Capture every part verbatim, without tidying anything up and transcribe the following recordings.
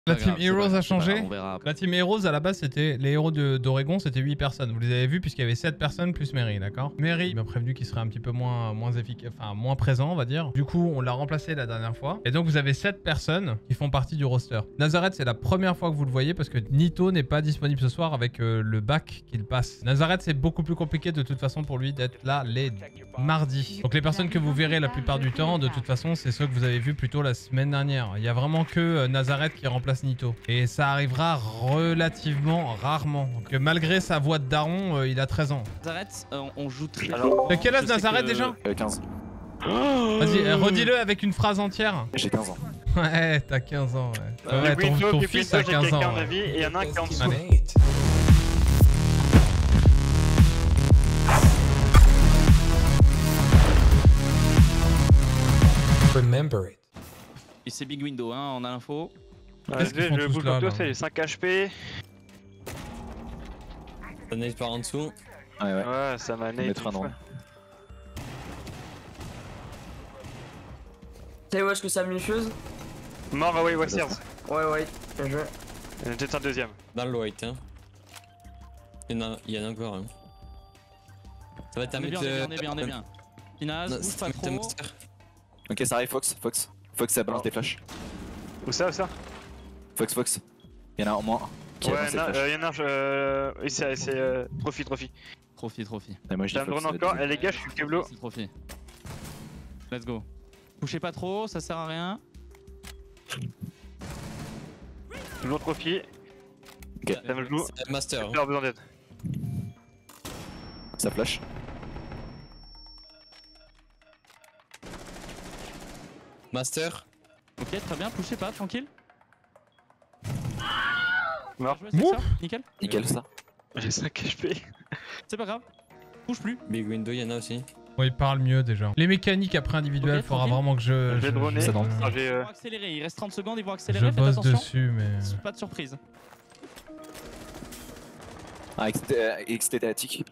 La team grave, Heroes pas, a changé. pas, on verra. La team Heroes à la base c'était les héros d'Oregon, c'était huit personnes. Vous les avez vus puisqu'il y avait sept personnes plus Mary, d'accord? Mary m'a prévenu qu'il serait un petit peu moins moins efficace, enfin moins présent on va dire. Du coup on l'a remplacé la dernière fois. Et donc vous avez sept personnes qui font partie du roster. Nazareth c'est la première fois que vous le voyez parce que Nito n'est pas disponible ce soir avec euh, le bac qu'il passe. Nazareth c'est beaucoup plus compliqué de toute façon pour lui d'être là les mardis. Donc les personnes que vous verrez la plupart du temps de toute façon c'est ceux que vous avez vus plutôt la semaine dernière. Il y a vraiment que euh, Nazareth qui remplace Nito. Et ça arrivera relativement rarement. Donc malgré sa voix de daron, euh, il a treize ans. Nazareth, euh, on joue très Alors, T'as quel âge Je sais Nazareth que- déjà? euh, quinze. Vas-y, euh, redis-le avec une phrase entière. J'ai quinze ans. Ouais, t'as quinze ans, ouais. Euh, Ouais, ton, Windows, ton puis fils Windows, a j'ai quinze quelqu'un ans. en Ouais. avis et il y en a un qui est en dessous. Allez. Remember it. Et c'est Big Window, hein, on a l'info. Qu'est-ce qu'ils font Je tous bouge là, pour toi, là c'est les cinq H P. Ça neige par en dessous. Ouais, ouais. Ouais, ça m'a On nade. mettra un nom. T'es où est-ce que ça minifieuse? Mort away Wassiers. Ouais, ouais, bien joué. Il y en a peut-être un deuxième. Dans le white. Hein. Il y en a, il y en a encore un. Ça va être un On est mec bien, on est bien, de. on est bien, on est bien. Pinaz, Non, bouge c'est pas un mec de trop. master. Ok, ça arrive, Fox. Fox. Fox, ça balance des flashs. Où ça, où ça? Fox, Fox. Il y en a au moins un qui a Ouais, balancé il y en des a- flashs. euh, il y en a un. euh, Oui, c'est. c'est, euh, Trophy, trophy. Trophy, trophy. Et moi, je J'ai dis un Fox. drone encore. Eh les gars, je suis Keblo. C'est trophy. Let's go. Touchez pas trop, ça sert à rien. Toujours trophy. Ok, Ça me joue. C'est master. J'ai besoin d'aide. ça flash. Master. Ok, très bien, touchez pas, tranquille. Mort. Bien joué, c'est ça, nickel. Nickel, ça. J'ai cinq H P. C'est pas grave. Bouge plus. Big window, il y en a aussi. Bon, il parle mieux déjà. Les mécaniques après individuelles, Ok, faudra tranquille. vraiment que je. Je vais je- droner. je- Ça dans- Ah, j'ai, Ils euh, vont accélérer, il reste trente secondes, ils vont Je accélérer, faites bosse attention. dessus, mais. Pas de surprise. Ah, extétatique.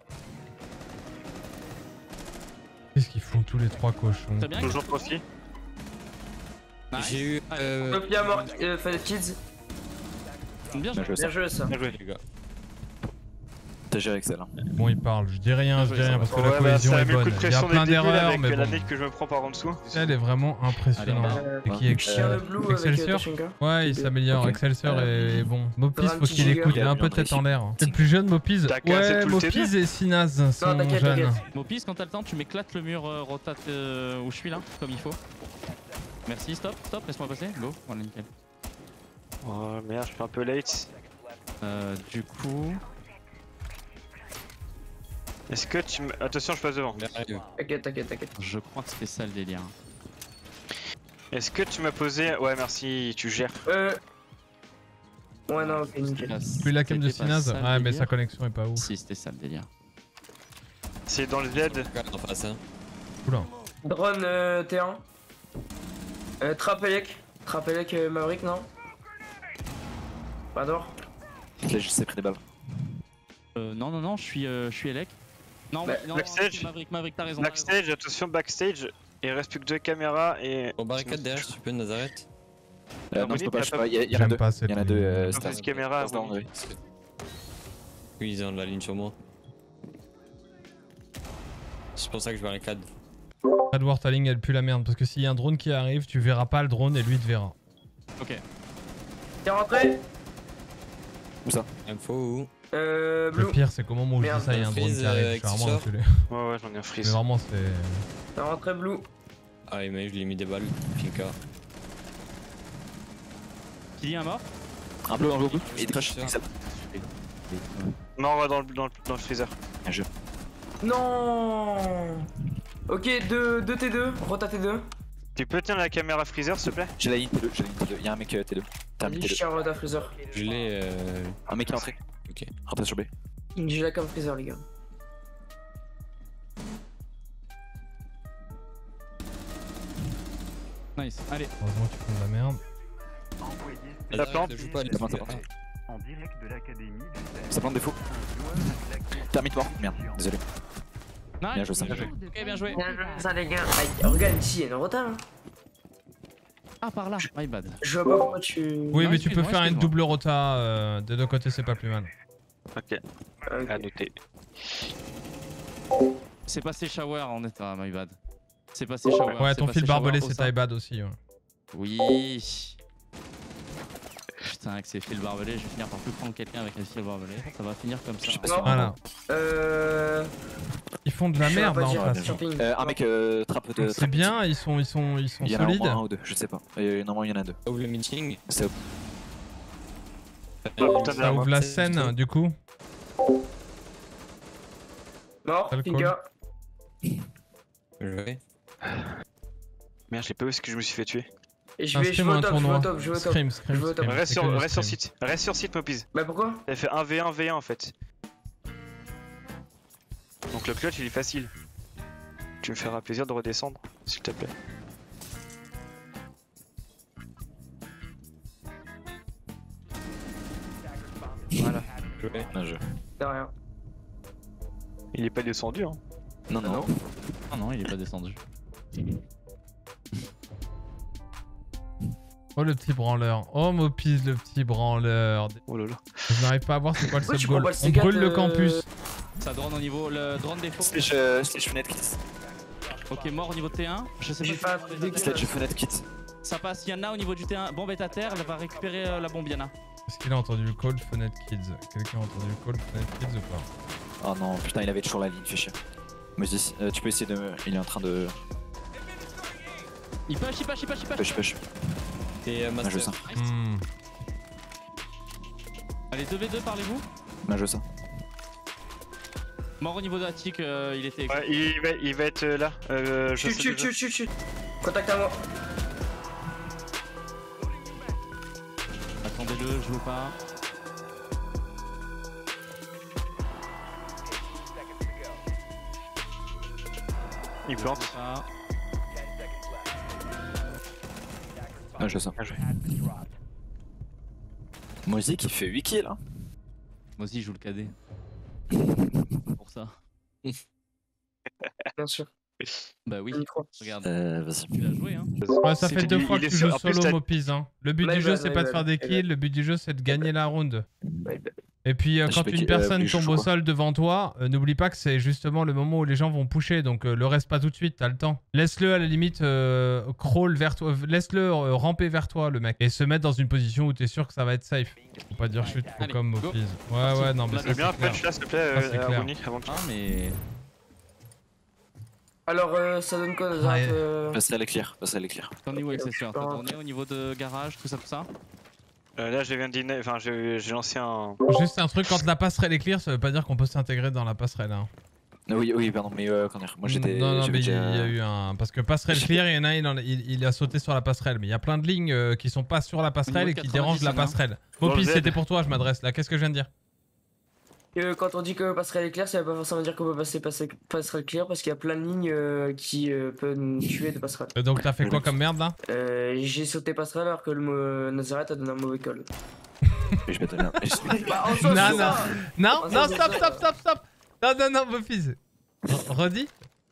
Qu'est-ce qu'ils font tous les trois cochons? Très bien. Toujours trophy. Nice. J'ai eu. Euh... Copie à mort, euh, fait les kids. Bien Bien joué. joué, ça. Bien joué ça. Bien joué. Les gars. T'as géré Excel. Hein. Bon, il parle. Je dis rien, je dis rien parce que la Ouais, bah, cohésion ça a est mis le coup bonne. de Il y a pression dès plein le début là, d'erreurs, avec mais la bon. nade que je me prends par en dessous. Elle est vraiment impressionnante. Allez, C'est qui Euh, Ex- Chien de blue avec euh, Excelsior Tashinka. Ouais, il s'améliore. Ok. Excelsior Euh, est bon. Mopiz, faudra un faut petit qu'il giga. écoute. Il a un peu de tête en l'air. C'est le plus jeune, Mopiz. T'as cassé Ouais, tout le T deux. Mopiz et Sinaz sont t'inquiète, jeunes. t'inquiète. Mopis, quand t'as le temps, tu m'éclates le mur euh, rotate euh, où je suis là, comme il faut. Merci, stop, stop, laisse-moi passer. Go, voilà, nickel. Oh merde, je suis un peu late. Euh, du coup. Est-ce que tu me. Attention, je passe devant. Merveilleux. T'inquiète, t'inquiète, t'inquiète. Je crois que c'était ça le délire. Est-ce que tu m'as posé. Ouais, merci, tu gères. Euh. Ouais, non, ok, nickel. Plus la cam de C'était pas Sinaz. ça, le Ouais, mais délire. sa connexion est pas ouf. Si, c'était ça le délire. C'est dans le Z. En face, hein. Oula. Drone euh, T un. Euh, Trapelec. Trapelec euh, Maverick, non? Pas d'or. Là, je sais pris des balles. Euh, non, non, non, je suis, euh, je suis Elec. Non, Bah, oui, non, backstage. c'est Maverick, Maverick, t'as raison. t'as raison. Backstage, attention, backstage. Il reste plus que deux caméras et. Bon, barricade derrière, si tu peux, Nazareth. Euh, Non, non, je peux mais pas, je t'as peux pas. Il y, a- il y en a J'aime deux. pas cette Il y en a deux. ligne. Euh, Non, stars. c'est caméra, Stars, oui. oui. Oui, ils ont la ligne sur moi. C'est pour ça que je barricade. Red Wartaling, elle pue la merde parce que s'il y a un drone qui arrive, tu verras pas le drone et lui te verra. Ok. T'es rentré? Où ça? Info. Euh, Le blue. pire, c'est qu'au moment où je Merde. dis ça, il y a un drone Freeze, qui arrive. euh, Je suis vraiment Excelsior. enculé. Ouais, ouais, j'en ai un Mais freeze. vraiment, c'est. T'es rentré blue. Ah, mais je lui ai mis des balles. Finka. Qui un mort? Un bleu, un bleu, bleu. Et des crash. Sûr. Excel. Non, on va dans le, dans le, dans le freezer. Bien joué. Non. Ok, deux T deux. Rota T deux. Tu peux tenir la caméra freezer, s'il te plaît? J'ai la ligne T deux. J'ai la ligne T deux. Il y a un mec euh, T deux. T'as un mec Vas-y, T deux. chien Rota Freezer. Je l'ai. Euh... Un mec qui est entré. Ok. Rentre sur B. J'ai la cam Freezer, les gars. Nice, allez. Heureusement, tu fais de la merde. La plante. Ne joue pas, La plante, la plante. En direct de l'académie du Ça plante défaut. T'as un mythe mort. Merde, désolé. Nice. Bien joué, ça. Ok, bien joué. Bien joué, ça, les gars. Aïe, regarde ici, il y a une Rota là. Ah, par là, my bad. Je vois pas pourquoi tu. Oui, Non, mais tu peux excuse-moi, faire une excuse-moi. double rota euh, des deux côtés, c'est pas plus mal. Ok, Ok. à noter. C'est passé shower en état, my bad. C'est passé shower. Ouais, c'est ton passé fil barbelé, shower, c'est Ossa. taille bad aussi. Ouais. Oui. Putain, avec ces fils barbelés, je vais finir par plus prendre quelqu'un avec un fil barbelé. Ça va finir comme ça. Je sais pas Non. si- Voilà. Euh. Ils font de la je saurais merde pas là en dire, face. camping. Euh, un mec euh, trappe de. C'est bien, ils sont, ils sont, ils sont Il y en a au solides. moins un ou deux, je sais pas. Euh, normalement, il y en a deux. Ouvre le meeting. C'est Oh, putain, Ça ouvre la scène du coup. Mort, Alcool. finger. Ouais. Merde, j'ai pas vu ce que je me suis fait tuer. Et je Un vais, je scrim vais ou au un top, je vais au tournoi. top, je vais au top. Scrim, scrim, Je veux au top. scrim. Reste c'est sur, que du reste sur scrim. site, reste sur site, Mopiz. Bah pourquoi? T'avais fait un v un v un en fait. Donc le clutch il est facile. Tu me feras plaisir de redescendre, s'il te plaît. Voilà. Ouais. un jeu. De rien. Il est pas descendu hein. Non, non. Ah non, il est pas descendu. Oh le petit branleur. Oh Mopiz le petit branleur. Oh là là. Je n'arrive pas à voir c'est quoi le Pourquoi tu sub goal. prends pas le On C quatre, brûle le euh, campus. Ça drone au niveau. Le drone défaut. Sledge, euh, sledge fenêtre kit. Ok, mort au niveau de T un. Je sais J'ai pas pas si fait ça- Sledge fenêtre kit. ça passe. Yana au niveau du T un. Bombe est à terre. Elle va récupérer euh, la bombe Yana. Est-ce qu'il a entendu le call Fenêtre Kids? Quelqu'un a entendu le call Fenêtre Kids ou pas? Oh non, putain, il avait toujours la ligne, fait chier. Moi je dis, euh, tu peux essayer de me. Il est en train de. Il push, il push, il push, il push. Push, push. Et euh, Bien joué Master. ça. Hmm. Allez, deux v deux, parlez-vous. Bien joué ça. Mort au niveau de la tic, euh, il était. Ouais, il va, il va être euh, là. Euh, je Chut, sais chut, déjà. chut, chut, chut. Contact à moi. Attendez-le, je veux pas. Il Je plante. veux pas. Bien joué ça. Bien joué. Mozy qui fait huit kills. Hein. Moi aussi, je joue le cadet. Pour ça. Bien sûr. Bah oui, On y croit. regarde. Euh, vas-y. Tu l'as joué, hein. Ouais, ça C'est fait dit, deux fois il que est tu sur- joues en plus, solo t'as- Mopiz. Hein. Le but My du jeu bad, c'est my pas de bad, faire des my kills, bad. le but du jeu c'est de gagner la round. Ouais, bah, Et puis euh, Je quand fais une qui- personne euh, je tombe joue au quoi sol devant toi, euh, n'oublie pas que c'est justement le moment où les gens vont pusher, donc euh, le reste pas tout de suite, t'as le temps. Laisse-le à la limite euh, crawl vers toi, laisse-le euh, ramper vers toi le mec, et se mettre dans une position où t'es sûr que ça va être safe. Faut pas dire chute, faut Allez, comme go. Mopiz. Ouais Parti. ouais non mais Là, ça, Je veux bien c'est un clair. punch là s'il te plaît, Ah, c'est euh, clair. Rooney, avant que tu. Ah, mais. Alors, euh, ça donne quoi, Nazareth Ouais. euh... Passerelle éclair, passerelle éclair. T'en es où avec Ok, ces soeurs? donc, T'as tourné au niveau de garage, tout ça, tout ça? Euh, là, je viens de dîner, enfin, j'ai j'ai lancé un. Juste un truc, quand la passerelle est clear, ça veut pas dire qu'on peut s'intégrer dans la passerelle. Hein. Ah oui, oui, pardon, mais euh, comment dire, moi j'étais. Non, non, j'avais mais il y déjà- a eu un. Parce que passerelle J'ai- clear, il y en a, il, en a- il, il a sauté sur la passerelle. Mais il y a plein de lignes euh, qui sont pas sur la passerelle Au et niveau qui de dérangent la quatre-vingt-dix, passerelle. Dans le Mopiz, Z. c'était pour toi, je m'adresse là. Qu'est-ce que je viens de dire? que quand on dit que passerelle est claire, ça veut pas forcément dire qu'on peut passer passer- passerelle claire parce qu'il y a plein de lignes euh, qui euh, peuvent nous tuer de passerelle. Euh, Donc t'as fait quoi comme merde là? Euh, j'ai sauté passerelle alors que le mo- Nazareth a donné un mauvais call. Mais je vais te donner un- Bah, en soi, Non, c'est non. ça. Non, Oh, non, ça, stop, c'est stop, ça. stop, stop. Non, non, non, Mopiz. Re- Redis?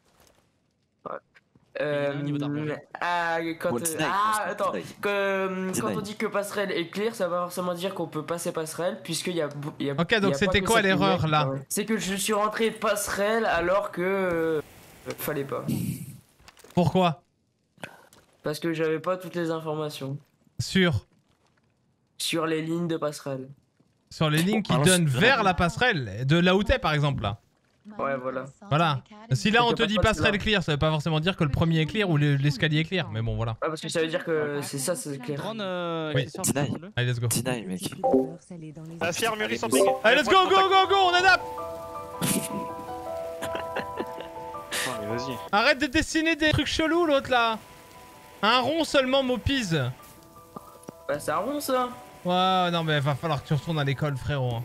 Euh, Il y a un niveau d'armure. ah, quand, Bon, euh, deny, ah, deny. attends, que, euh, quand Deny. on dit que passerelle est claire, ça va forcément dire qu'on peut passer passerelle, puisqu'il y a, bou- il y a. Ok, il y donc a pas c'était que quoi ça qui l'erreur, met- là? Ouais. C'est que je suis rentré passerelle alors que euh, fallait pas, Pourquoi? parce que j'avais pas toutes les informations Sur sur les lignes de passerelle. Sur les lignes qui alors, donnent c'est vers vrai. la passerelle, de là où t'es par exemple là. Ouais, voilà. Voilà. Si là on Donc, te y a dit pas de passerelle là. clear, ça veut pas forcément dire que le premier est clear ou le- l'escalier est clear, mais bon voilà. Ouais, parce que ça veut dire que c'est ça, c'est clair. Drone, euh, Oui. accessoire, Deny. prends-le. Allez, let's go. Deny, mec. Ah, si, armurerie Allez, sans pousse. ping. Allez, let's go, go, go, go, on adapte. Non, mais vas-y. Arrête de dessiner des trucs chelous l'autre là. Un rond seulement, Mopiz. Bah, c'est un rond ça. Ouais, non mais va falloir que tu retournes à l'école, frérot.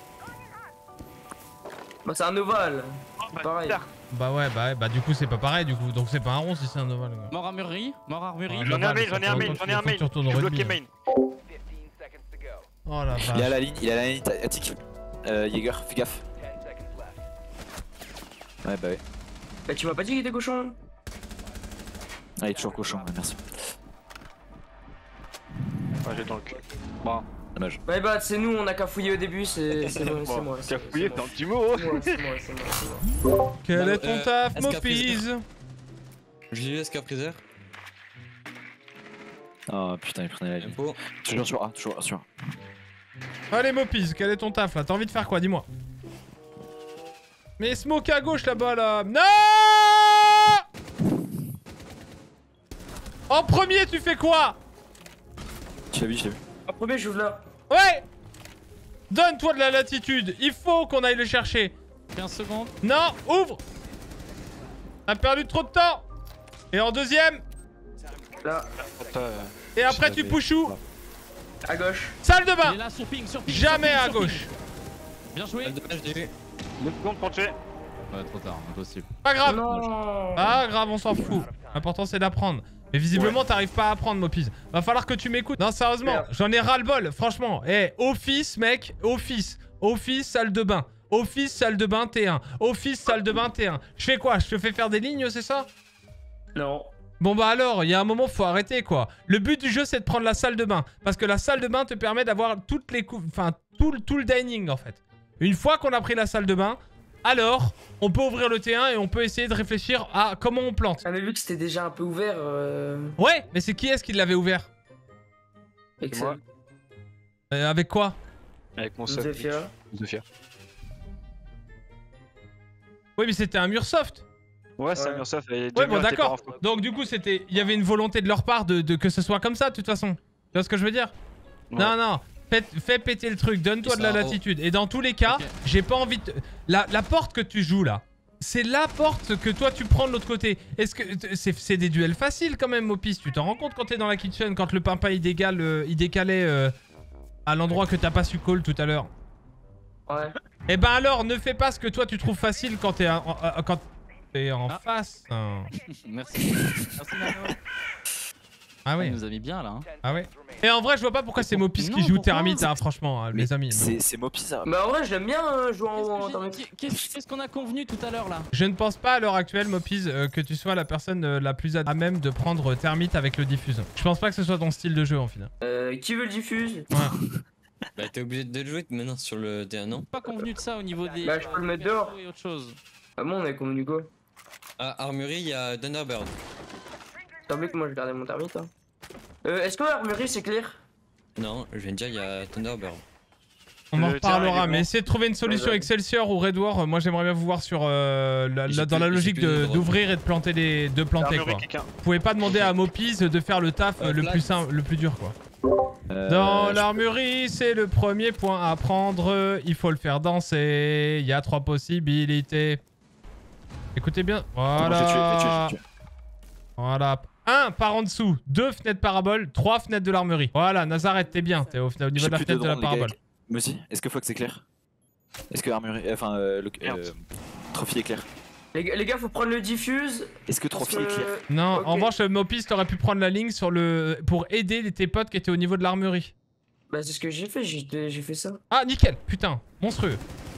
Bah, c'est un ovale. bah, Pareil. putain. Bah ouais, bah ouais, bah du coup c'est pas pareil du coup, donc c'est pas un rond si c'est un ovale. gars. Mort armurerie, mort armurerie. Ouais, J'en ai bah, un main, ça j'en ai un fait main, longtemps j'en ai qu'il un faut que main. tu retournes au Je rugby, bloqué là. main. Oh la Il a vache. la ligne, il a la ligne attique. Euh, Jäger, fais gaffe. Ouais, bah ouais. Bah, tu m'as pas dit qu'il était cochon. Ah, il est toujours cochon, ouais, merci. j'ai dans le cul. Bon. Dommage. Ouais bah c'est nous, on a qu'à fouiller au début, c'est c'est moi, c'est moi. T'as fouillé, c'est un petit mot. C'est moi, c'est moi, c'est moi, c'est moi. Quel Bah, est ton euh, taf, est-ce qu'à Mopiz? J'ai eu S K Freezer. Oh putain, il prenait la ligne. Info. Toujours sur A, toujours sur A. Allez, Mopiz, quel est ton taf là? T'as envie de faire quoi? Dis-moi. Mais smoke à gauche là-bas là. Non! En premier, tu fais quoi? Je l'ai vu, je l'ai vu. En premier, j'ouvre là. Ouais! Donne-toi de la latitude. Il faut qu'on aille le chercher. quinze secondes. Non, ouvre! T'as perdu trop de temps. Et en deuxième. Là, Et après, tu pushes où? à gauche. Salle de Il est bain. là, sur ping, sur ping. Jamais sur ping, à sur ping. gauche. Bien joué. Dommage, j'ai eu. deux secondes pour tuer. Ouais, trop tard, impossible. Pas grave. Non. Pas grave, on s'en fout. L'important, c'est d'apprendre. Mais visiblement, t'arrives pas à apprendre, Mopiz. Va falloir que tu m'écoutes. Non, sérieusement, Merde. j'en ai ras-le-bol. Franchement. Eh, office, mec. Office. Office, salle de bain. Office, salle de bain, T un. Office, salle de bain, T un. Je fais quoi? Je te fais faire des lignes, c'est ça? Non. Bon bah alors, il y a un moment, faut arrêter quoi. Le but du jeu, c'est de prendre la salle de bain. Parce que la salle de bain te permet d'avoir toutes les coups... Enfin, tout, le- tout le dining, en fait. Une fois qu'on a pris la salle de bain, alors, on peut ouvrir le T un et on peut essayer de réfléchir à comment on plante. J'avais vu que c'était déjà un peu ouvert. Euh... Ouais, mais c'est qui est-ce qui l'avait ouvert? Excel. Euh, Avec quoi? Avec mon sub. Zephyr. Zephyr. Oui, mais c'était un mur soft. Ouais, c'est Ouais. un mur soft. et Ouais, Jamie bon, était d'accord. pas en- Donc, du coup, c'était, il y avait une volonté de leur part de, de que ce soit comme ça, de toute façon. Tu vois ce que je veux dire? Ouais. Non, non. Fais, fais péter le truc, donne-toi Et de la ça, oh. latitude. Et dans tous les cas, Ok. j'ai pas envie de... La, la porte que tu joues, là, c'est la porte que toi, tu prends de l'autre côté. Est-ce que... C'est c'est des duels faciles, quand même, Mopis. Tu t'en rends compte quand t'es dans la kitchen, quand le pimpin, il, dégale, euh, il décalait euh, à l'endroit que t'as pas su call tout à l'heure. Ouais. Eh ben alors, ne fais pas ce que toi, tu trouves facile quand t'es en, en- quand t'es en Ah. face. hein. Merci. Merci, Mano. Ah Il oui, nous a mis bien là. Hein. ah ouais. Et en vrai, je vois pas pourquoi c'est Mopis Non, qui joue pourquoi Thermite, hein, franchement, hein, Mais les amis. C'est c'est Mopiz. hein. Bah en vrai, j'aime bien euh, jouer en haut en Qu'est-ce que Thermite. j'ai- Qu'est-ce qu'est-ce qu'on a convenu tout à l'heure là? Je ne pense pas à l'heure actuelle, Mopiz, euh, que tu sois la personne euh, la plus à même de prendre Thermite avec le diffuse. Je pense pas que ce soit ton style de jeu en final. Euh, qui veut le diffuse? Bah, t'es obligé de le jouer maintenant sur le T un, non? Pas convenu de ça au niveau des. Bah, je peux le mettre dehors. Et autre chose. Ah bon, on avait convenu quoi? À Armury, il y a Thunderbird. T'as oublié que moi je gardais mon Thermite hein. Euh, est-ce que l'armurerie c'est clair? Non, je viens de dire, il y a Thunderbird. On en Le terrain, il reparlera, est mais bon. essayez de trouver une solution Ouais, ouais. Excelsior ou Red War. Moi, j'aimerais bien vous voir sur euh, la- J'ai la- dans plus- la j'ai logique plus de de- droits. d'ouvrir et de planter les, de planter Armurerie, quoi. quelqu'un. Vous pouvez pas demander à Mopiz de faire le taf euh, Euh, le Flash. plus simple, le plus dur quoi. Euh, Dans je- l'armurerie, c'est le premier point à prendre. Il faut le faire danser. Il y a trois possibilités. Écoutez bien. Attends, je vais tuer, je vais tuer, Voilà. je vais tuer. Voilà. Un par en dessous. Deux fenêtres parabole. Trois fenêtres de l'armurerie. Voilà, Nazareth, t'es bien. T'es au, au niveau J'ai de la plus fenêtre de la drones, les gars. parabole. Mozi, est-ce que faut que c'est clair? Est-ce que armurerie. Enfin, euh, le. Merde. Euh, Trophy est clair. Les, gars- les gars, faut prendre le diffuse. Est-ce que parce Trophy est clair? que- Non, Ok. en revanche, Mopis, t'aurais pu prendre la ligne sur le... pour aider les- tes potes qui étaient au niveau de l'armurerie. Bah, c'est ce que j'ai fait, j'ai j'ai fait ça. Ah, nickel. Putain, monstrueux.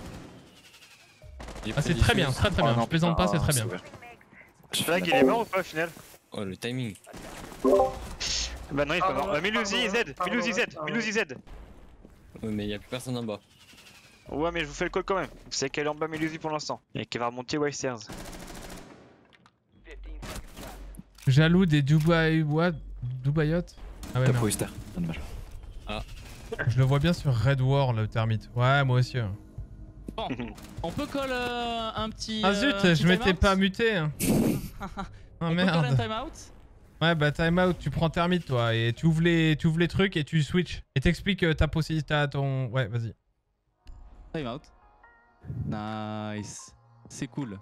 J'ai Ah, pris c'est très bien, diffuse. très très bien. Oh non, Je plaisante putain, pas, c'est très c'est bien. ouvert. Flag, il est mort ou pas au final? Oh, le timing. Bah non, il est pas Pardon, mort. Euh, Milouzi, pardon, Z, pardon, Milouzi, Z, pardon. Milouzi, Z. Ouais, mais il y a plus personne en bas. Ouais, mais je vous fais le call quand même. Vous savez qu'elle est en bas Milouzi pour l'instant. Et qu'elle va remonter Westers. Jaloux des Dubaï... What Dubaïotes. Ah ouais, Top merde. Oyster. Ah, dommage. Je le vois bien sur Red War, le termite. Ouais, moi aussi. hein. On peut call euh, un petit. Ah euh, zut, un petit je m'étais time-out pas muté. Hein. Ah On peut call un merde. timeout? Ouais, bah time out, tu prends termite toi. Et tu ouvres les, tu ouvres les trucs et tu switch. Et t'expliques euh, ta possibilité à ton... Ouais, vas-y. Timeout. Nice. C'est cool.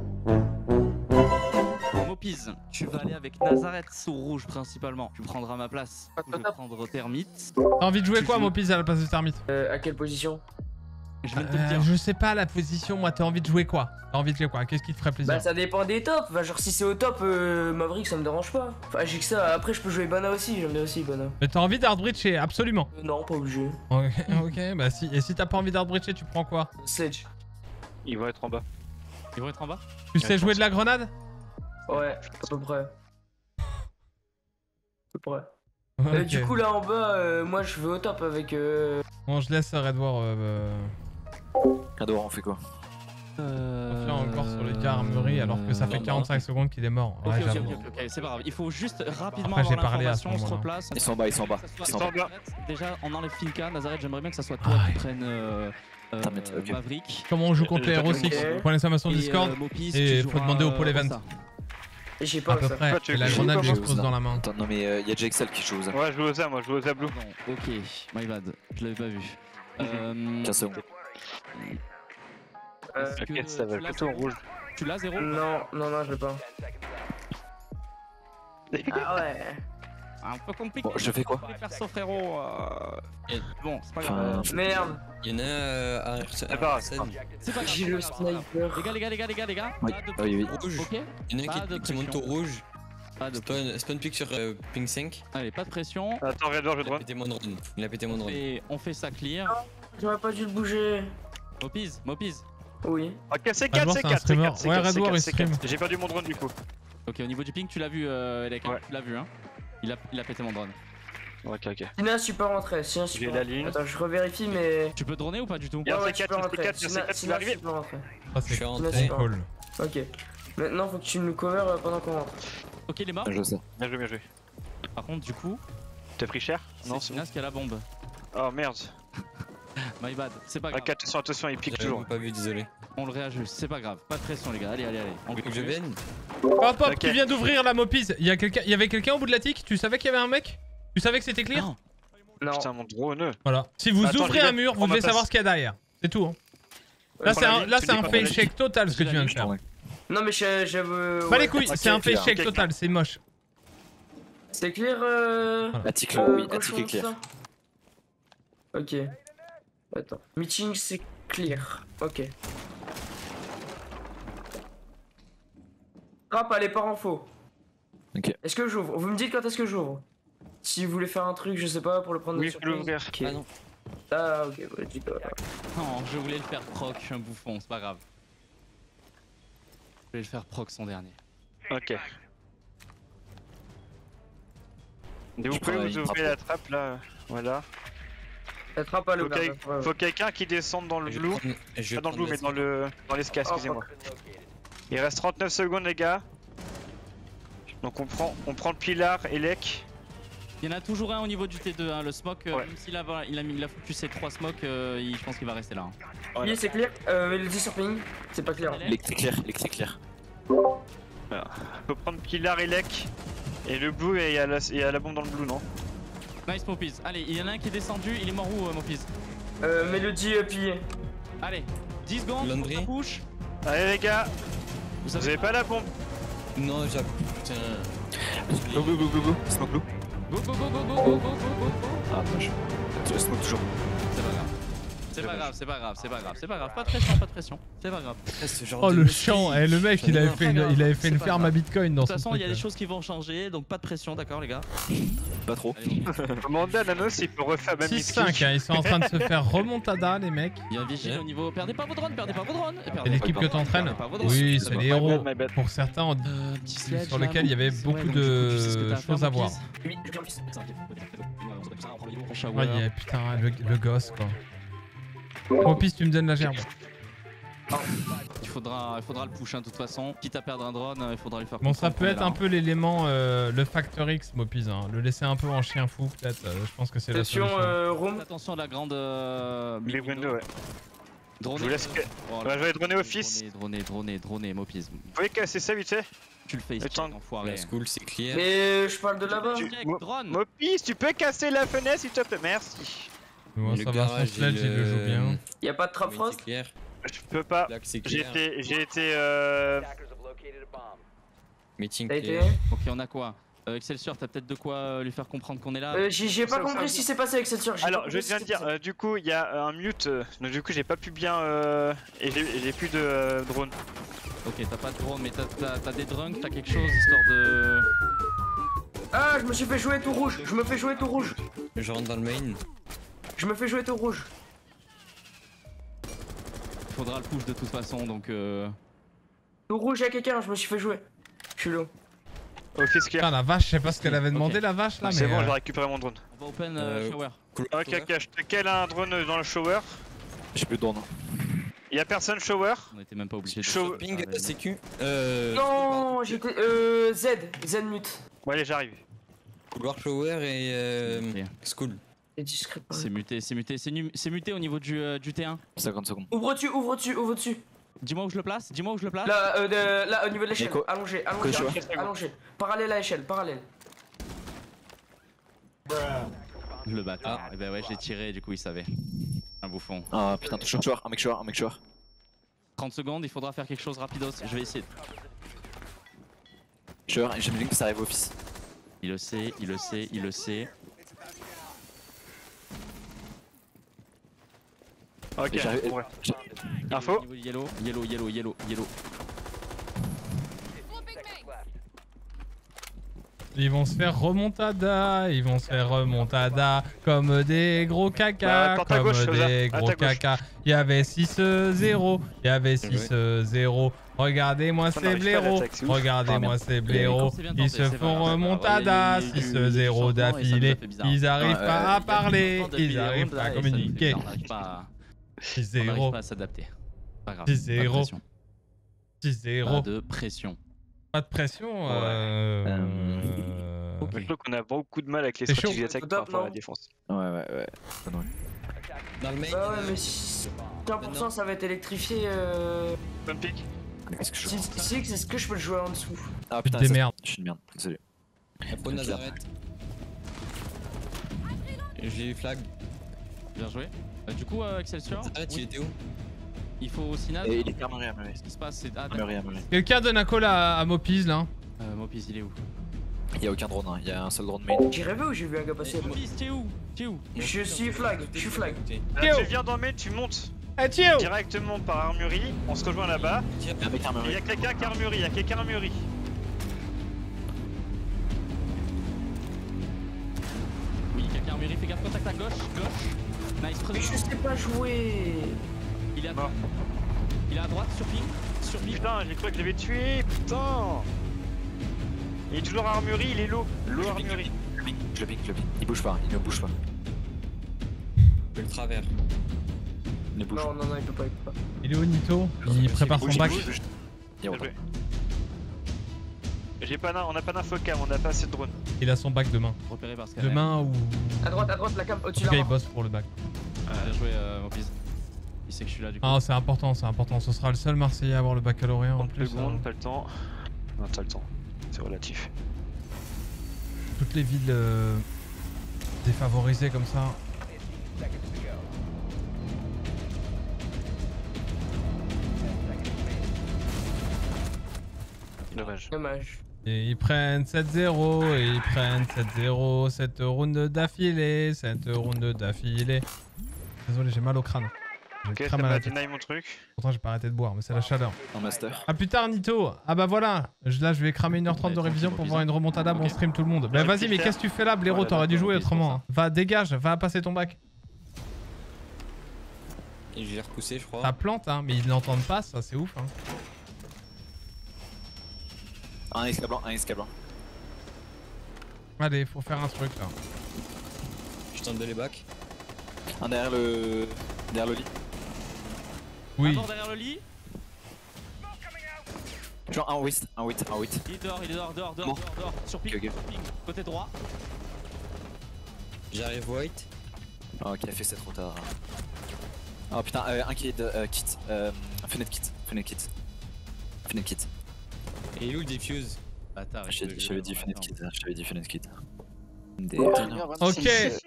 Mopiz, tu vas aller avec Nazareth sous rouge principalement. Tu prendras ma place. Je vais prendre Thermite. T'as envie de jouer Tu quoi, joues- Mopis, à la place de termite? Euh, à quelle position? Je viens de te le Euh, dire. Je sais pas la position, moi. T'as envie de jouer quoi? T'as envie de jouer quoi? Qu'est-ce qui te ferait plaisir? Bah, ça dépend des tops. Bah, genre, si c'est au top, euh, Maverick, ça me dérange pas. Enfin, j'ai que ça. Après, je peux jouer Bana aussi. J'aime bien aussi Bana. Mais t'as envie d'Hardbreacher, absolument. Euh, non, pas obligé. Ok, ok, bah si. Et si t'as pas envie d'Hardbreacher, tu prends quoi? Sledge. Ils vont être en bas. Ils vont être en bas. Tu sais je jouer pense. de la grenade? Ouais, à peu près. À peu près. Euh, Ok. Du coup, là en bas, euh, moi je vais au top avec. Euh... Bon, je laisse Red War. Euh, Adore, on fait quoi? Euh... confier encore sur les gars armerie alors que ça fait non, quarante-cinq secondes qu'il est mort. Ok, Ouais, ok, j'avoue. ok, ok, ok, c'est pas grave. Il faut juste rapidement Après, j'ai avoir parlé à ce l'information, on se moment-là. replace. Ils sont en bas, ils sont en bas. Ils Ils sont en bas. Déjà, on enlève Finka. Nazareth, j'aimerais bien que ça soit toi Ah, qui ouais. prenne euh, euh, T'as mis- ok. Maverick. Comment on joue contre les Euh, Hero ok. six? Point d'exclamation Et, Discord. euh, Mopis, Et tu faut joueras, demander au pôle euh, event. ça. Et j'ai À pas peu ça. près. Toi, tu Et la joues grenade pas j'explose Ouzna. dans la main. Attends, non mais euh, y a Jexel qui joue aux Ouais, je joue aux A, moi je joue aux A blue. Non, ok, my bad, je l'avais pas vu. Euh, quinze secondes. Euh, est-ce que Ok, ça va tu l'as, plutôt en Zéro rouge. Tu l'as zéro non, non, non, je l'ai pas. Ah ouais. Un peu compliqué. Bon, je fais quoi? Les persos, frérot. euh, Et- Bon, c'est pas Enfin, grave. Merde, Il y en a euh, à C'est pas grave. Arsène. C'est pas grave. j'ai c'est le pas grave, c'est pas grave. sniper. Les gars, les gars, les gars, les gars, les gars. Oui, Pas de oui, oui. Rouge. Ok. Il y en a Pas un de qui, qui monte au pression. rouge. Pas de Spawn, spawn pick sur euh, ping cinq. Allez, pas de pression. Attends, Red War, je Il a drone. pété mon drone. Il a pété mon On drone. fait, on fait ça clear. J'aurais pas dû le bouger. Mopiz, Mopiz. Oui. Ok, c'est Red quatre, War, c'est c'est un quatre, c'est streamer. quatre, c'est Ouais, quatre, Red c'est War, quatre, il c'est stream. quatre. J'ai perdu mon drone du coup. Ok, au niveau du ping, tu l'as vu, euh, Elek, hein Ouais. Tu l'as vu, hein il a, il a pété mon drone. Ok, ok. Sina, je suis pas rentré. Sina, je suis J'ai pas la rentré. ligne. Attends, je revérifie, mais. Tu peux droner ou pas du tout Y'a Ouais, un ouais, C tu peux quatre, rentrer. y'a un C quatre, y'a un C Sina, quatre, il Sina, va je arriver. suis pas rentré. Ça, Je suis c'est rentré. cool. Ok. Maintenant, faut que tu nous cover euh, pendant qu'on rentre. Ok, il est mort. Je sais. Bien joué, bien joué. Par contre, du coup, T'as pris cher? Non, c'est c'est bon. Sinas qui a la bombe. Oh merde. My bad, c'est pas grave. Ok, attention, attention, il pique J'avais toujours. pas vu, désolé. On le réajuste, c'est pas grave. Pas de pression, les gars. Allez, allez, allez. On Vous voulez que je continue. vienne? Hop hop, Ok. qui vient d'ouvrir la Mopiz. Il y, a quelqu'un- il y avait quelqu'un au bout de la tic? Tu savais qu'il y avait un mec? Tu savais que c'était clear? Non. Non. Putain, mon drone. Voilà. Si vous Attends, ouvrez j'y vais. un mur, vous Prends ma devez place. savoir ce qu'il y a derrière. C'est tout. Hein. Là, Prends c'est la un, ligne, là, tu c'est dis un pas prends la face ligne. check total ce que tu viens de faire. Ouais. Non, mais je. je euh, Pas ouais. les couilles, Ok, c'est un ok, face ok, check ok. total, c'est moche. C'est clair, euh. Voilà. Attic, euh, oui, cochon, Attic est clair. ça Ok. Attends. Meeting, c'est clear. Ok. Rap, allez, part en faux. Ok. Est-ce que j'ouvre? Vous me dites quand est-ce que j'ouvre? Si vous voulez faire un truc, je sais pas, pour le prendre de Oui, je peux surprise. l'ouvrir. Ok. Ah non. Ah, ok, bah, dis pas. Non, je voulais le faire proc, je suis un bouffon, c'est pas grave. Je voulais le faire proc son dernier. Ok. Et vous Je pouvez prends la vous ligne ouvrir la drapeau. trappe là. Voilà. La trappe à Faut l'ouvert. quel- Faut quelqu'un qui descende dans le Je vais blue. prendre- je vais Pas dans le prendre blue, mais la- dans le dans l'escalier, Oh, excusez-moi. Il reste trente-neuf secondes, les gars. Donc on prend, on prend le pilar et l'ec. Il y en a toujours un au niveau du T deux, hein. Le smoke, euh, Ouais. même s'il a, il a, mis- il a foutu ses trois smokes, euh, il- je pense qu'il va rester là. hein. Voilà. Oui, c'est clair. Euh, le dit sur ping, c'est pas clair. Électrique clair, électrique clair. Faut prendre pilar et lec. Et le blue, et il y, a la- il y a la bombe dans le blue, non? Nice Mopiz. Allez, il y en a un qui est descendu, il est mort où euh, Mopiz? Euh, Mélodie euh, pillé. Allez, dix secondes, Landry. on push. Allez les gars, Vous vous avez pas la bombe? Non, j'ai. Putain. Go, go, go, go, go. Smoke blue. Go go go go go go go go go go. Ah, dommage. Je smoke toujours. C'est pas grave. C'est pas grave, c'est pas grave, c'est pas grave, c'est pas grave. Pas de pression, pas de pression. C'est pas grave. De Ce genre Oh de le mec chiant, qui- eh, le mec il avait fait une, il avait fait une C'est pas ferme grave. à bitcoin dans toute son façon, truc. il y a des là. choses qui vont changer, donc pas de pression, d'accord les gars? Pas trop. Allez, on- Demandez à Nanos s'il peut refaire même six cinq, hein, ils sont en train de se faire remontada les mecs. Il y a un vigile au niveau. Perdez pas vos drones, perdez pas vos drones. C'est l'équipe que t'entraînes? Perdez pas vos drones. Oui, Ça c'est va. les My héros. bad, my bad. Pour certains, on- Euh, petit sledge, sur là, lequel il y avait Mopiz. beaucoup Ouais, donc, du coup, tu sais ce que de t'as à faire, choses à voir. Mopiz. Oui, je viens. Shower. Ouais, il y a- putain, le, le gosse quoi. Mopis, tu me donnes la gerbe. Il faudra, il faudra le push, hein, de toute façon. Quitte à perdre un drone, il faudra lui faire Bon, ça comprendre peut qu'on est être là, un hein. peu l'élément, euh, le Factor X, Mopis. Hein. Le laisser un peu en chien fou, peut-être. euh, je pense que c'est la Attention, solution. euh, room. Attention à la grande. Euh, Les mini windows, ouais. Droné. Je vous laisse que- Oh, Ouais, je vais droner droné, office. Droné, droné, droné, Mopiz. Vous pouvez casser ça vite fait? Tu le fais ici, Attends. enfoiré. La school, c'est clear. Mais je parle de là-bas. Tu- Check, Mo- drone. Mopis, tu peux casser la fenêtre s'il te plaît? Merci. Moi, Le ça va, son garage et sledge, il le joue bien. Y a pas de trap Oui, frost? c'est clair. Je peux pas. Là, c'est J'ai clair. été, j'ai été, euh... Meeting T'as été? clear. Ok, on a quoi? euh, Excelsior, t'as peut-être de quoi euh, lui faire comprendre qu'on est là? Euh, j'ai j'ai pas Ça, ça, compris ça. ce qui s'est passé avec cette surge. Alors, je viens de dire, euh, du coup, il y a euh, un mute, euh, donc du coup, j'ai pas pu bien, euh... et j'ai j'ai plus de euh, drone. Ok, t'as pas de drone, mais t'as- t'as t'as des drunks, t'as quelque chose histoire de. Ah, je me suis fait jouer tout rouge. Je me fais jouer tout rouge. Je rentre dans le main. Je me fais jouer tout rouge. Faudra le push de toute façon, donc. Euh... Tout rouge à quelqu'un, je me suis fait jouer. Je suis low. Office clear. Putain, la vache, je sais pas ce qu'elle avait Ok. demandé, la vache là, mais. C'est bon, euh, j'ai récupéré mon drone. On va open euh, Euh, shower. Couloir, Ok, couloir. ok, je te cale un drone dans le shower. J'ai plus de drone. Y'a personne shower. On était même pas obligé de. Show- Ping, Ah, vas-y. sécu. Euh. Non, j'étais. Euh. Z. Z mute. Bon, allez, j'arrive. Couloir shower et euh, Ok. school. Et discret. C'est muté, c'est muté, c'est nu- c'est muté au niveau du, euh, du T un. cinquante secondes. Ouvre dessus, ouvre dessus, ouvre dessus. Dis-moi où je le place, dis-moi où je le place. Là, euh, de- là, au niveau de l'échelle. Nico. Allongé, allongé, Coach, allongé, ouais. allongé. Parallèle à l'échelle, parallèle. Le bâtard. Et bah ouais, j'ai tiré, du coup il savait. Un bouffon. Ah putain, touche un joueur, un mec joueur, un mec joueur. trente secondes, il faudra faire quelque chose rapidos. Je vais essayer. Joueur, et j'aime que ça arrive au office. Il le sait, il le sait, il le sait. Ok, Et j'arrive- ouais. j'ai- Info. Au niveau du Yellow, yellow, yellow, yellow, yellow. Ils vont se faire remontada, ils vont se faire remontada comme des gros caca, Bah, porte à comme gauche, Rosa, des à gros ta gauche. caca. Il y avait six zéro, il y avait six zéro. Regardez-moi Ça ces n'arrive pas à blaireaux, l'attaque, c'est ouf. regardez-moi ces blaireaux. C'est bien Ils tenté, se c'est pas font grave. remontada, Ouais, il y a eu- il y a eu six du zéro changement et ça nous a d'affilée. fait bizarre. Ils arrivent Ouais, pas ouais, à ouais. parler, Depuis ils les arrivent rounds, pas à là, et ça nous fait communiquer. bizarre, On n'arrive pas à- six on n'arrive zéro, pas à s'adapter. Pas grave. six Pas de zéro, pression. six Pas zéro. de pression. Pas de pression. Ouais. euh, Euh, Ok. Je trouve qu'on a beaucoup de mal avec les C'est stratégies chaud. d'attaque Top, par rapport à la non défense. Ouais, ouais, ouais. Bonne ouais. Dans le main. Bah ouais, mais si cent pour cent ça va être électrifié. Euh... Bonne pique. Qu'est-ce que je Si, si, est-ce que je peux le jouer en dessous? Ah Putain, putain, ça- merde. je suis une merde, désolé. La peau de Nazareth. J'ai eu flag. Bien joué. Euh, du coup, euh, Excelsior, Nazareth, il oui, était où? il faut au Synad. Et il est carrément à Murray. Ce qui se passe, c'est. Ah, À d'accord. Murray, à Murray. Quelqu'un donne un call à, à Mopiz là. Euh, Mopiz, il est où? Il y a aucun drone, hein. Il y a un seul drone main. J'ai rêvé ou j'ai vu un gars passer? Mopiz, t'es où? T'es où? Je suis flag, je suis flag. Là, Yo. tu viens d'en mettre, tu montes Eh Thio! directement par armurerie. On se rejoint là-bas. Il y a un mec à Il y Murray. a quelqu'un qui a armurerie, il y a quelqu'un à armurerie. Oui, quelqu'un mérite, fais gaffe, contact à gauche, gauche. Nice, Mais je prenez. sais pas jouer. Il est à Mort. droite. Il est à droite, sur ping. Sur ping. Putain, j'ai cru que je l'avais tué, putain. Il est toujours à armurerie, il est low. Low Je le pique, je le armurerie. pique, je le pique, je le pique, je le pique. Il bouge pas, il ne bouge pas. Le travers. Il ne bouge Non, pas. non, non, il peut pas, il peut pas. Il est où Nito? Il prépare Bouge, son bac. bouge, bouge. Il Bien repart. joué. J'ai pas d'in- on a pas d'infocam, on a pas assez de drones. Il a son bac demain. Repéré par Skyler. Demain ou. À droite, à droite, la cam En au-dessus tout de cas, la il bosse pour le bac. Bien joué, euh, Mopiz. Il sait que je suis là, du coup. Ah, c'est important, c'est important. Ce sera le seul Marseillais à avoir le baccalauréat en trente plus. secondes, hein. pas le temps. Non, t'as le temps. C'est relatif. Toutes les villes euh, défavorisées comme ça. Dommage. Dommage. Et ils prennent sept zéro, et ils prennent sept zéro, sept rounds d'affilée, sept rounds d'affilée. Désolé, j'ai mal au crâne. J'ai Ok, ça très mal à m'a la tête. deny mon truc. Pourtant, j'ai pas arrêté de boire, mais c'est la chaleur. En master. A plus tard, Nito. Ah bah voilà. Je- Là, je vais cramer une heure trente de Ouais, révision tranquille, pour Mopiz. voir une remontada. Bon Ok. stream tout le monde. Bah Ouais, vas-y, petit mais frère. qu'est-ce que tu fais là, blaireau? Ouais, T'aurais dû d'accord, jouer Mopiz, pour autrement. ça. hein. Va, dégage, va passer ton bac. Et je l'ai repoussé, je crois. Ça plante, hein, mais ils n'entendent pas, ça, c'est ouf. Hein. Un esca blanc, un esca blanc. Allez, faut faire un truc là. Je tente de les back. Un derrière le. derrière le lit. Oui. Un mort derrière le lit. Genre un whist, un whist, un whist. Il est dehors, il est dehors, dehors, dehors, Bon. dehors, dehors. Sur ping, Ok, ok. sur ping. Côté droit. J'arrive white. Oh, ok, fait c'est trop tard. Oh putain, euh, un qui est de euh, kit. Euh, fenêtre kit, fenêtre kit. Fenêtre kit. Et il est où le diffuse? Bâtard. il Je peut- t'avais dit Attends. fenêtre kit, je t'avais dit fenêtre kit. Des... Ok.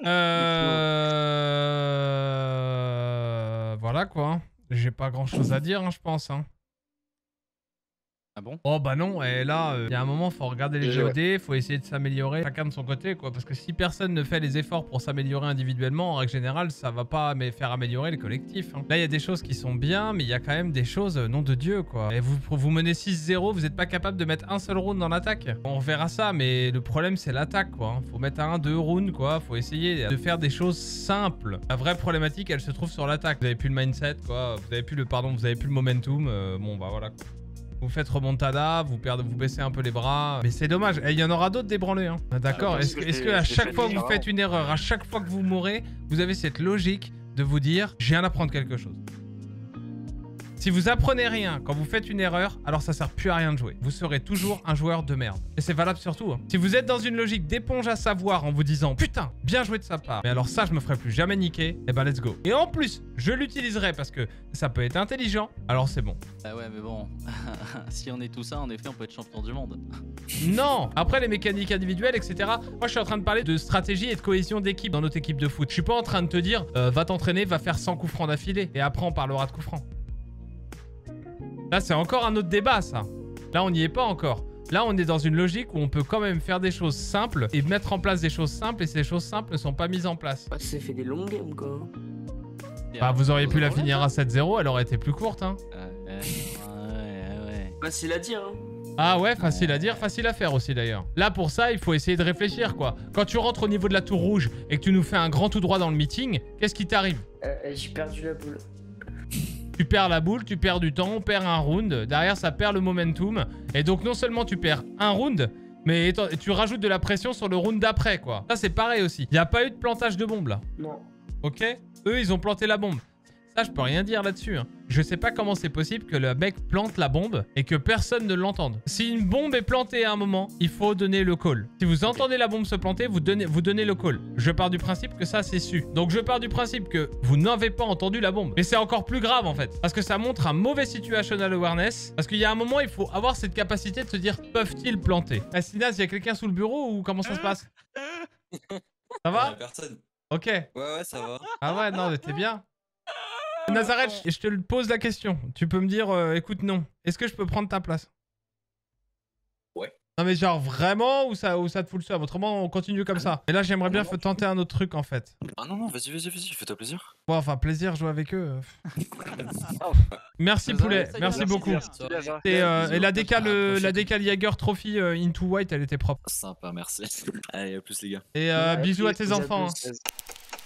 Euh... Voilà quoi. J'ai pas grand chose à dire, hein, je pense. Hein. Ah bon? Oh bah non, et là, il y a un moment, faut regarder les Ouais. G O D, faut essayer de s'améliorer chacun de son côté, quoi. Parce que si personne ne fait les efforts pour s'améliorer individuellement, en règle générale, ça va pas mais faire améliorer le collectif. Hein. Là, il y a des choses qui sont bien, mais il y a quand même des choses, euh, nom de Dieu, quoi. Et vous, vous menez six zéro, vous êtes pas capable de mettre un seul round dans l'attaque. On verra ça, mais le problème, c'est l'attaque, quoi. Faut mettre un, deux rounds, quoi. Faut essayer de faire des choses simples. La vraie problématique, elle se trouve sur l'attaque. Vous avez plus le mindset, quoi. Vous avez plus le, pardon, vous avez plus le momentum. euh, bon, bah voilà, quoi. Vous faites remontada, vous perdez, vous baissez un peu les bras. Mais c'est dommage. Et il y en aura d'autres débranlés. Hein. D'accord. Ah, Est-ce que, est-ce que à chaque fois que vous faites une erreur, à chaque fois que vous mourrez, vous avez cette logique de vous dire, je viens d'apprendre quelque chose. Si vous apprenez rien quand vous faites une erreur, alors ça sert plus à rien de jouer. Vous serez toujours un joueur de merde. Et c'est valable surtout. Hein. Si vous êtes dans une logique d'éponge à savoir en vous disant putain, bien joué de sa part, mais alors ça je me ferai plus jamais niquer, et ben let's go. Et en plus, je l'utiliserai parce que ça peut être intelligent, alors c'est bon. Ah ouais mais bon, si on est tout ça, en effet on peut être champion du monde. Non. Après les mécaniques individuelles, et cetera. Moi je suis en train de parler de stratégie et de cohésion d'équipe dans notre équipe de foot. Je suis pas en train de te dire euh, va t'entraîner, va faire cent coups francs d'affilée et après on parlera de coups francs. Là, c'est encore un autre débat, ça. Là, on n'y est pas encore. Là, on est dans une logique où on peut quand même faire des choses simples et mettre en place des choses simples et ces choses simples ne sont pas mises en place. Ah, c'est fait des longs games, quoi. Bah, vous auriez pu la finir à sept zéro, elle aurait été plus courte, hein. Ouais, ouais, ouais. Facile à dire, hein. Ah ouais, facile à dire, facile à faire aussi, d'ailleurs. Là, pour ça, il faut essayer de réfléchir, quoi. Quand tu rentres au niveau de la tour rouge et que tu nous fais un grand tout droit dans le meeting, qu'est-ce qui t'arrive? euh, J'ai perdu la boule. Tu perds la boule, tu perds du temps, on perd un round. Derrière, ça perd le momentum. Et donc, non seulement tu perds un round, mais tu rajoutes de la pression sur le round d'après, quoi. Ça, c'est pareil aussi. Il n'y a pas eu de plantage de bombe, là. Non. Ok? Eux, ils ont planté la bombe. Ça, je peux rien dire là-dessus. Hein. Je sais pas comment c'est possible que le mec plante la bombe et que personne ne l'entende. Si une bombe est plantée à un moment, il faut donner le call. Si vous entendez la bombe se planter, vous donnez, vous donnez le call. Je pars du principe que ça, c'est su. Donc, je pars du principe que vous n'avez pas entendu la bombe. Mais c'est encore plus grave, en fait. Parce que ça montre un mauvais situational awareness. Parce qu'il y a un moment, il faut avoir cette capacité de se dire, peuvent-ils planter? Ah, Sinas, il y a quelqu'un sous le bureau ou comment ça se passe? Ça va? Euh, Personne. Ok. Ouais, ouais, ça va. Ah ouais, non, mais t'es bien. Nazareth, je je te pose la question. Tu peux me dire, euh, écoute, non. Est-ce que je peux prendre ta place? Ouais. Non mais genre vraiment ou ça, ou ça te fout le seum? Autrement, on continue comme ça. Et là, j'aimerais bien f- tenter un autre truc en fait. Ah non, non, vas-y, vas-y, vas-y, fais-toi plaisir. Bon, enfin, plaisir, jouer avec eux. Merci Poulet, merci beaucoup. Et, euh, et la décale, euh, la décale Jaeger Trophy euh, Into White, elle était propre. Sympa, merci. Allez, à plus les gars. Et euh, Ouais, bisous à plus, tes plus à enfants. plus. hein.